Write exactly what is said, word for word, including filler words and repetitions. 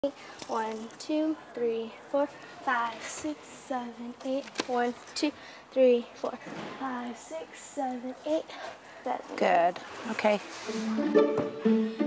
One, two, three, four, five, six, seven, eight. One, two, three, four, five, six, seven, eight. Seven. Good. Okay.